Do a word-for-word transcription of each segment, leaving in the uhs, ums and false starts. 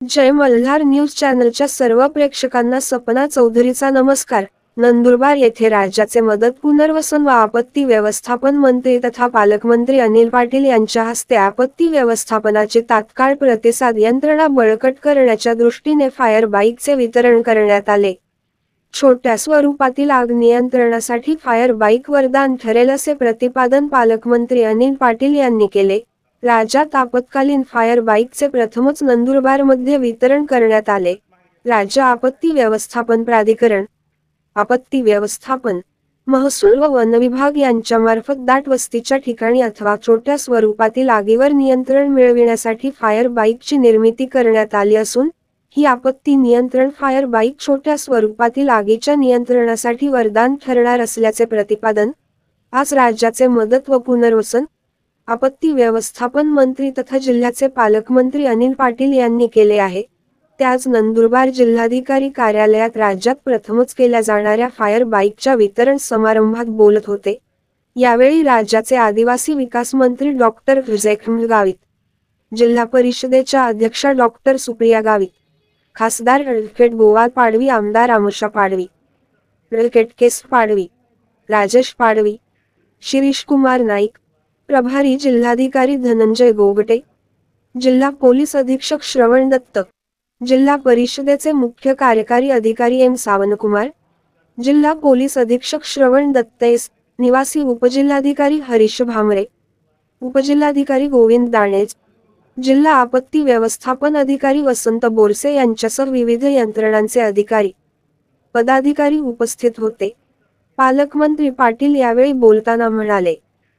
जय Malhar news चॅनलच्या सर्व प्रेक्षकांना सपना चौधरीचा नमस्कार। नंदुरबार येथे राज्याचे मदत पुनर्वसन व आपत्ती व्यवस्थापन मंत्री तथा पालकमंत्री अनिल पाटील यांच्या हस्ते आपत्ती व्यवस्थापनाची तात्काळ प्रतिसाद यंत्रणा बळकट करण्याच्या दृष्टीने फायर बाईकचे वितरण करण्यात आले। छोट्या स्वरूपातील आग नियंत्रणासाठी फायर बाईक वरदान ठरेल असे प्रतिपादन पालकमंत्री अनिल पाटील यांनी केले। राज्यात आपत्कालीन फायर बाईकचे प्रथमच नंदुरबारमध्ये वितरण करण्यात आले। राज्य आपत्ती व्यवस्थापन प्राधिकरण, आपत्ती व्यवस्थापन, महसूल व वन विभाग यांच्यामार्फत दाट वस्तीच्या ठिकाणी अथवा छोट्या स्वरूपातील आगीवर नियंत्रण मिळविण्यासाठी फायर बाईकची निर्मिती करण्यात आली असून ही आपत्ती नियंत्रण फायर बाईक छोट्या स्वरूपातील आगीच्या नियंत्रणासाठी वरदान ठरणार असल्याचे प्रतिपादन आज राज्याचे मदत व पुनर्वसन आपत्ती व्यवस्थापन मंत्री तथा जिल्ह्याचे पालकमंत्री अनिल पाटील यांनी केले आहे। ते आज नंदुरबार जिल्हाधिकारी कार्यालयात राज्यात प्रथमच केल्या जाणाऱ्या फायर बाईकच्या वितरण समारंभात बोलत होते। यावेळी राज्याचे आदिवासी विकास मंत्री डॉक्टर जयखंड गावित, जिल्हा परिषदेच्या अध्यक्षा डॉक्टर सुप्रिया गावित, खासदार ॲडव्होकेट गोवाल पाडवी, आमदार आमोशा पाडवी, ॲडव्होकेट केस पाडवी, राजेश पाडवी, शिरीष कुमार नाईक, प्रभारी जिल्हाधिकारी धनंजय गोगटे, जिल्हा पोलीस अधीक्षक श्रवण दत्त, जिल्हा परिषदेचे मुख्य कार्यकारी अधिकारी एम सावनकुमार, जिल्हा पोलीस अधीक्षक श्रवण दत्तेस, निवासी उपजिल्हाधिकारी हरीश भामरे, उपजिल्हाधिकारी गोविंद दाणेज, जिल्हा आपत्ती व्यवस्थापन अधिकारी वसंत बोरसे यांच्यासह विविध यंत्रणांचे अधिकारी पदाधिकारी उपस्थित होते। पालकमंत्री पाटील यावेळी बोलताना म्हणाले,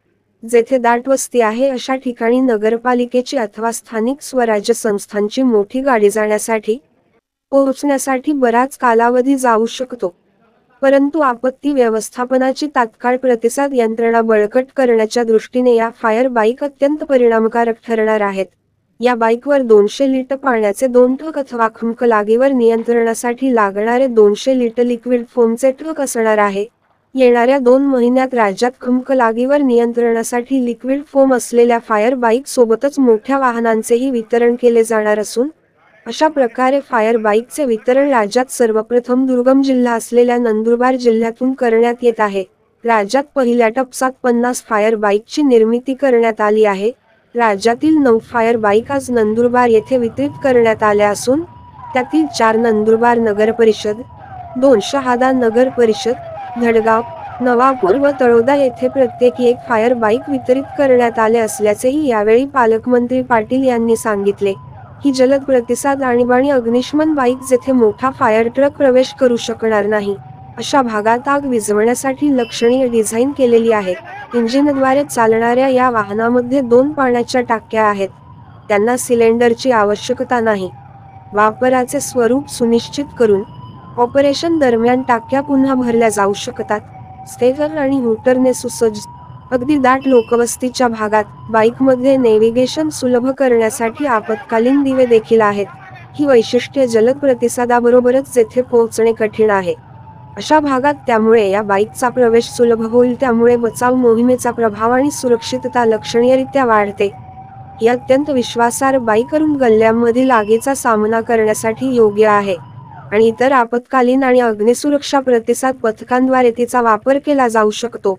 जेथे दाट वस्ती आहे अशा ठिकाणी नगरपालिकेची अथवा स्थानिक स्वराज्य संस्थांची मोठी गाडी जाण्यासाठी पोहोचण्यासाठी बराच कालावधी जाऊ शकतो, परंतु आपत्ती व्यवस्थापनाची तात्काळ प्रतिसाद यंत्रणा बळकट करण्याच्या दृष्टीने या फायर बाईक अत्यंत परिणामकारक ठरणार आहेत। या बाईकवर दोनशे लिटर पाण्याचे दोन ट्रक अथवा खमक आगीवर नियंत्रणासाठी लागणारे दोनशे लिटर लिक्विड फोमचे ट्रक असणार आहे। येणाऱ्या दोन महिन्यात राज्यात खमक आगीवर नियंत्रणासाठी लिक्विड फोम असलेल्या फायर बाईक सोबतच मोठ्या वाहनांचेही वितरण केले जाणार असून अशा प्रकारे फायर बाईकचे वितरण राज्यात सर्वप्रथम दुर्गम जिल्हा असलेल्या नंदुरबार जिल्ह्यातून करण्यात येत आहे। राज्यात पहिल्या टप्प्यात पन्नास फायर बाईकची निर्मिती करण्यात आली आहे। राज्यातील नऊ फायर बाईक आज नंदुरबार येथे वितरित करण्यात आल्या असून त्यातील चार नंदुरबार नगर परिषद, दोन शहादा नगर परिषद, धडगाव, नवापूर व तळोदा येथे प्रत्येकी एक फायर बाईक वितरित करण्यात आले असल्याचेही यावेळी पालकमंत्री पाटील यांनी सांगितले। ही जलद प्रतिसाद आणीबाणी अग्निशमन बाईक जेथे मोठा फायर ट्रक प्रवेश करू शकणार नाही अशा भागात आग विझवण्यासाठी लक्षणीय डिझाईन केलेली आहे। इंजिनद्वारे चालणाऱ्या या वाहनामध्ये दोन पाण्याच्या टाक्या आहेत, त्यांना सिलेंडरची आवश्यकता नाही। वापराचे स्वरूप सुनिश्चित करून ऑपरेशन दरम्यान टाक्या पुन्हा भरल्या जाऊ शकतात। स्टेगर आणि हूटरने सुसज्ज अगदी दाट लोकवस्तीच्या भागात बाईकमध्ये नेव्हिगेशन सुलभ करण्यासाठी आपत्कालीन दिवे देखील आहेत। ही वैशिष्ट्ये जलद प्रतिसादाबरोबरच जेथे पोहोचणे कठीण आहे अशा भागात त्यामुळे या बाईकचा प्रवेश सुलभ होईल, त्यामुळे बचाव मोहिमेचा प्रभाव आणि सुरक्षितता लक्षणीयरित्या वाढते। ही अत्यंत विश्वासार्ह बाईक करून गल्ल्यांमधील आगीचा सामना करण्यासाठी योग्य आहे आणि इतर आपत्कालीन आणि अग्निसुरक्षा प्रतिसाद पथकांद्वारे तिचा वापर केला जाऊ शकतो।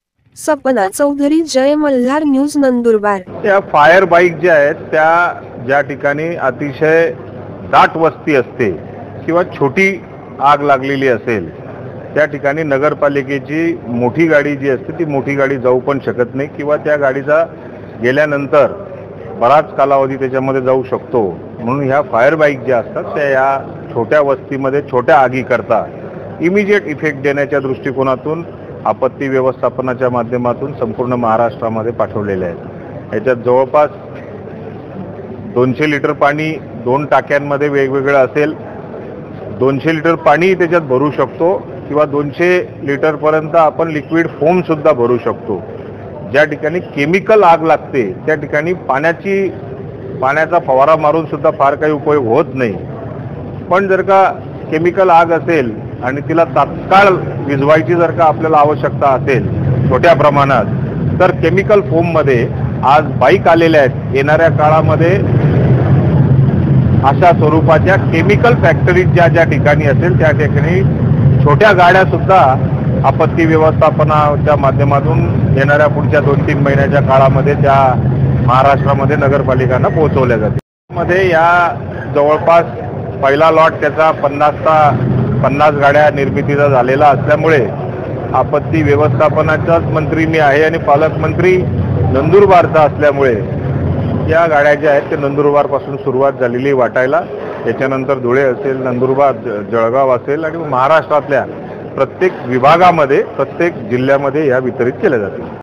सपना चौधरी, जय मल्हार न्यूज, नंदुरबार। या फायर बाईक ज्या आहेत त्या ज्या ठिकाणी अतिशय दाट वस्ती असते किंवा छोटी आग लागलेली असेल त्या ठिकाणी नगरपालिकेची मोठी गाडी जी असते ती मोठी गाडी जाऊ पण शकत नाही किंवा त्या गाडीचा गेल्यानंतर बराच कालावधी त्याच्यामध्ये जाऊ शकतो। म्हणून ह्या फायर बाईक ज्या असतात त्या या छोट्या वस्तीमध्ये छोट्या आगी करता इमिजिएट इफेक्ट देण्याच्या दृष्टिकोनातून आपत्ती व्यवस्थापनाच्या माध्यमातून संपूर्ण महाराष्ट्रामध्ये पाठवलेले आहेत। याच्यात जवळपास दोनशे लिटर पाणी दोन टाक्यांमध्ये वेगवेगळं असेल, दोनशे लिटर पाणी त्याच्यात भरू शकतो किंवा दोनशे लिटरपर्यंत आपण लिक्विड फोम सुद्धा भरू शकतो। ज्या ठिकाणी केमिकल आग लागते त्या ठिकाणी पाण्याची पाण्याचा फवारा मारून सुद्धा फार काही उपयोग होत नाही, पण जर का केमिकल आग असेल आणि तिला तात्काळ विझवायची जर का आपल्याला आवश्यकता असेल छोट्या प्रमाणात, तर केमिकल फोममध्ये आज बाईक आलेल्या आहेत। येणाऱ्या काळामध्ये अशा स्वरूपाच्या केमिकल फॅक्टरीज ज्या ज्या ठिकाणी असेल त्या ठिकाणी छोट्या गाड्या सुद्धा आपत्ती व्यवस्थापनाच्या माध्यमातून येणाऱ्या पुढच्या दोन तीन महिन्याच्या काळामध्ये त्या महाराष्ट्रामध्ये नगरपालिकांना पोहोचवल्या जातील। मध्ये या जवळपास पहिला लॉट त्याचा पन्नासचा पन्नास गाड्या निर्मितीचा झालेला असल्यामुळे आपत्ती व्यवस्थापनाचाच मंत्री मी आहे आणि पालकमंत्री नंदुरबारचा असल्यामुळे या गाड्या ज्या आहेत ते नंदुरबारपासून सुरुवात झालेली वाटायला, त्याच्यानंतर धुळे असेल, नंदुरबार, जळगाव असेल आणि महाराष्ट्रातल्या प्रत्येक विभागामध्ये प्रत्येक जिल्ह्यामध्ये या वितरित केल्या जातील।